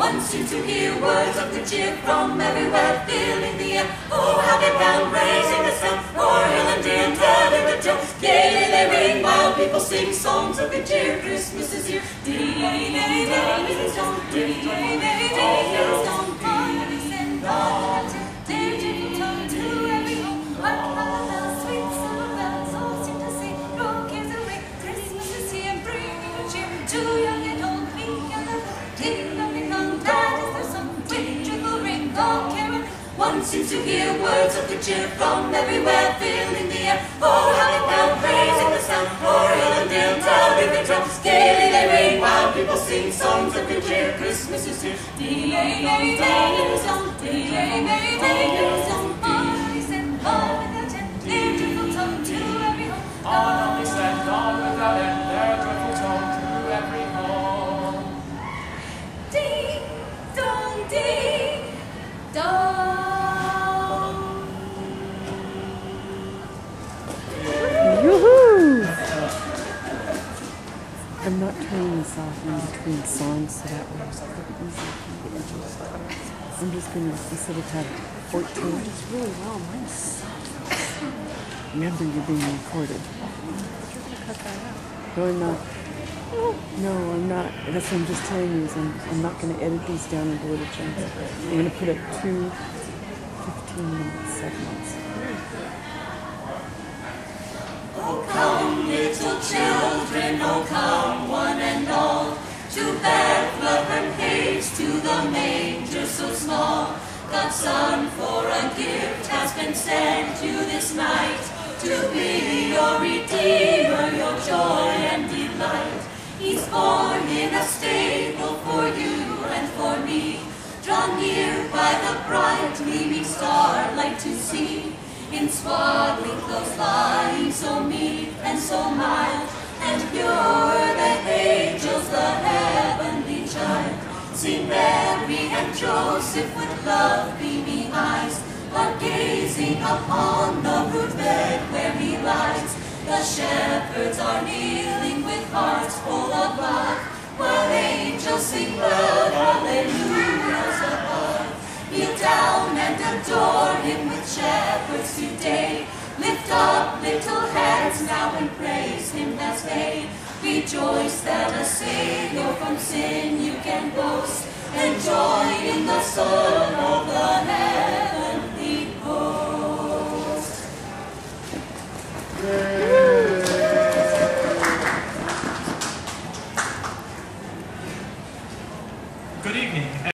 One seemed to hear words of good cheer from everywhere, filling the air. Oh, how they pound, raising the sound, o'er hill and dale, telling the tale. Gaily they ring, while people sing songs of good cheer. Christmas is here. Ding, ding, ding, ding, dong, ding, ding, ding, ding, dong. Parties and bells, dear jingle tone to every home. What bells, sweet silver bells, all seem to say, throw cares away. Christmas is here, bringing good cheer to young and old, meek and little. Ding dong, that is the song. Twin jingle ring, all caroling. One seems to hear words of good cheer from everywhere, filling the air. Oh, how they pound, raising the sound, o'er hill and dale, telling the tale. Gaily they ring, while people sing songs of good cheer. Christmas is here. Ding ding ding dong, ding ding ding dong. Parties and all without end, their joyful tone to every home. On only send, on without end, their joyful tone to every home. Ding dong, ding dong. Yoo-hoo! I'm not turning this off in between songs so that way it's pretty easy. I'm just going to, instead of have 14, it's really well, mine sucks. Remember, you're being recorded. You're going to cut that out. No, I'm not. No, I'm not. That's what I'm just telling you is I'm not going to edit these down into little chunks. I'm going to put up 2 15-minute segments. Oh, come, little children, oh, come, one and all, to Bethlehem haste, to the manger so small. God's Son for a gift has been sent you this night, to be your Redeemer, your joy and delight. He's born in a stable for you and for me, drawn near by the bright gleaming starlight to see. In swaddling clothes lying so meek and so mild, and pure the angels, the heavenly child. See Mary and Joseph with love beaming eyes, are gazing upon the rude bed where he lies. The shepherds are kneeling with hearts full of love, while angels sing loud hallelujahs above. Kneel down and adore him with shepherds today. Lift up little heads now and praise him as they rejoice that a Savior from sin you can boast, and joy in the Son of the heavenly host. Good evening.